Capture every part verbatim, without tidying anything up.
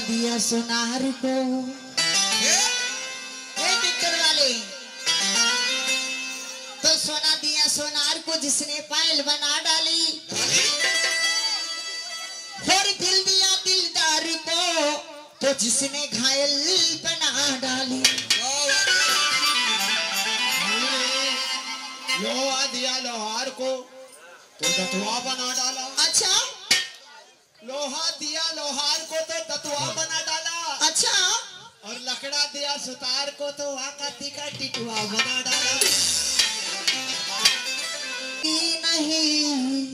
दिया सोनार को। टिक्कर वाले तो सोना दिया सोनार को जिसने पायल बना डाली, और दिल दिया दिलदार को तो जिसने घायल बना डाली। लोहा दिया लोहार को तो दतुआ बना डाला। अच्छा, लोहा दिया लोहार को तो दतुआ बना डाला। अच्छा, और लकड़ा दिया सुतार को तो आकाती का टिटुआ बना डाला। नहीं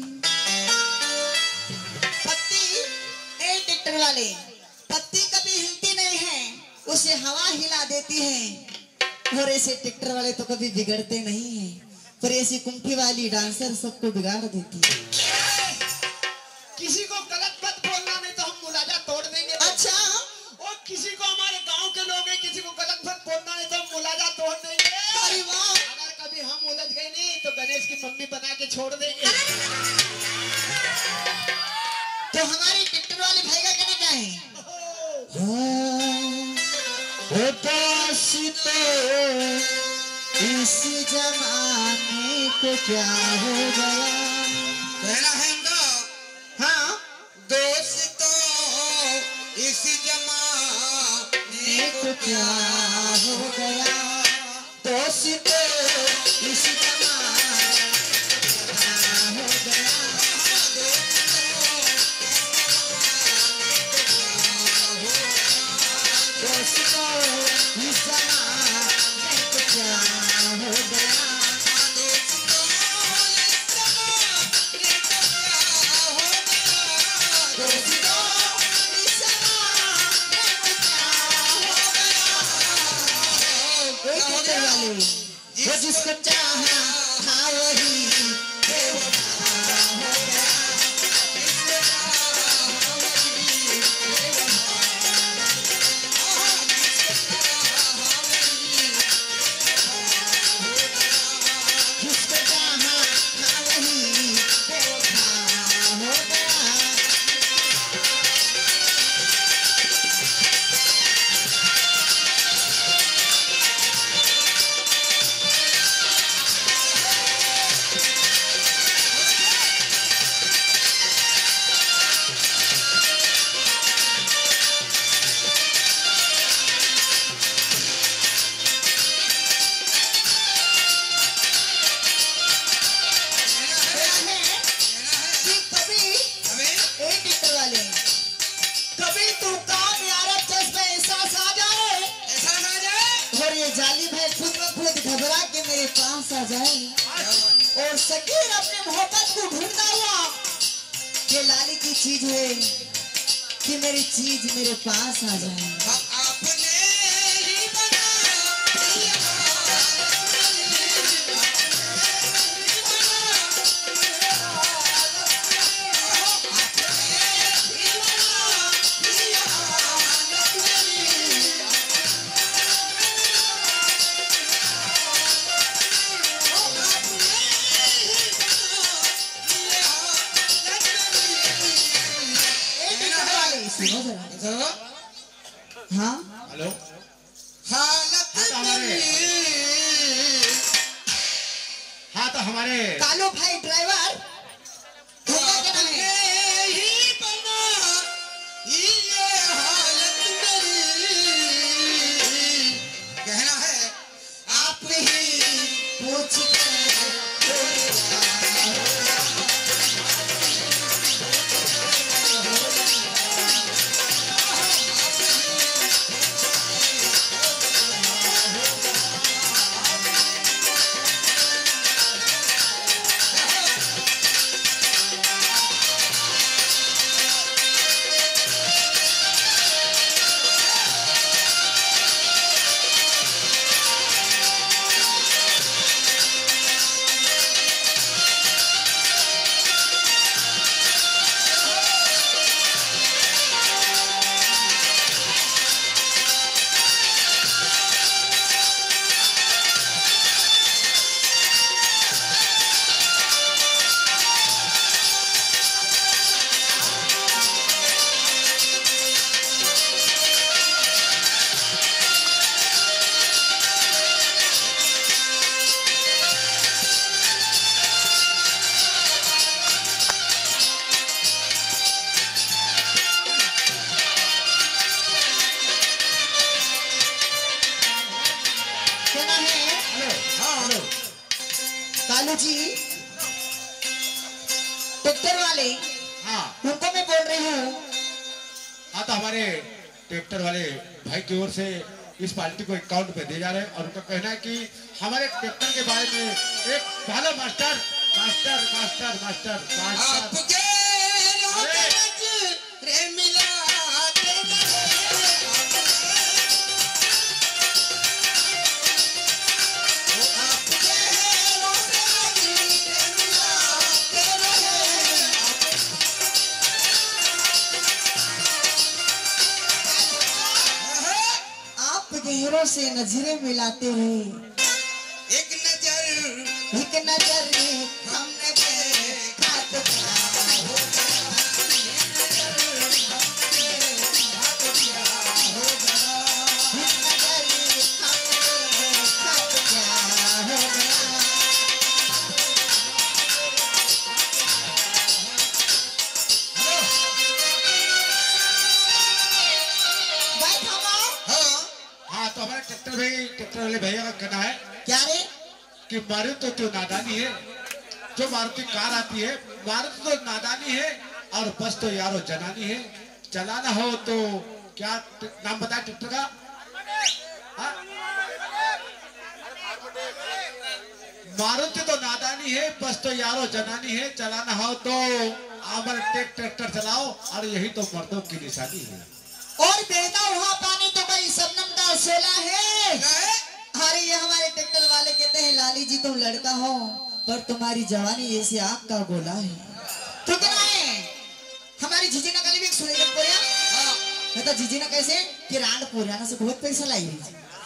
पत्ती, ए ट्रैक्टर वाले, पत्ती कभी हिलती नहीं है, उसे हवा हिला देती है। और ऐसे ट्रैक्टर वाले तो कभी बिगड़ते नहीं है, पर ऐसी कुंठी वाली डांसर सबको बिगाड़ देती है। किसी को गलत मत बोलना, नहीं तो हम मुलाजा तोड़ देंगे। अच्छा, और किसी को, हमारे गांव के लोग हैं, किसी को गलत मत बोलना, नहीं तो हम मुलाजा तोड़ देंगे। अरे वाह, अगर कभी हम उलझ गए नहीं तो गणेश की मम्मी बना के छोड़ देंगे। तो हमारे ट्रैक्टर वाले भाई का कहना क्या है? इस जमाने को क्या हो गया? कहना है उनका, हाँ, दोस्तों इस जमाने को क्या हो गया? दोस्तों इस जमाने हो गया। दोस्तों इस जमाने को क्या हो गया? वो जिसको चाहा था वही बेवफा हो गया। जिसको चाहा था वही बेवफा हो गया। जाली भाई खुद ब खुद घबरा के मेरे पास आ जाए और सकीर अपने मोहब्बत को ढूंढता हुआ ये लाली की चीज है कि मेरी चीज मेरे पास आ जाए। हाँ, हेलो, हालत हमारे हाँ तो हमारे कालू भाई ड्राइवर कहना है आप ही पूछ लालू जी ट्रैक्टर वाले, हाँ उनको मैं बोल रही हूँ। हाँ तो हमारे ट्रैक्टर वाले भाई की ओर से इस पार्टी को अकाउंट पे दे जा रहे हैं और उनका कहना है कि हमारे ट्रैक्टर के बारे में एक भालो master master master master master आपके रे मिला गहरों से नजरें मिलाते हैं, एक नजर एक नजर हमने देखा तो क्या हो गया, एक नजर हमने देखा तो क्या हो गया, एक नजर हमने देखा तो क्या हो गया। भाई थमाओ। हाँ हाँ तो हमारे ट्रैक्टर भाई ट्रैक्टर वाले भैया का कहना है क्या रे? कि मारुति तो नादानी है, जो मारुति कार आती है मारुति तो नादानी है और बस तो यारो जनानी है। चलाना हो तो क्या नाम बताया ट्रैक्टर का? हाँ? मारुति तो नादानी है, बस तो यारो जनानी है। चलाना हो तो आमर टेक ट्रैक्टर चलाओ और यही तो मर्दों की निशानी है। और बहता हुआ पानी तो भाई शबनम का शोला है। अरे ये हमारे ट्रैक्टर वाले कहते हैं लाली जी तुम लड़का हो पर तुम्हारी जवानी जैसे आग का गोला है। तो क्या है हमारी जीजीना कल भी सुने जब पोया, हाँ तो जीजीना कैसे कि रांड पोरियाना से बहुत पैसा लाई है।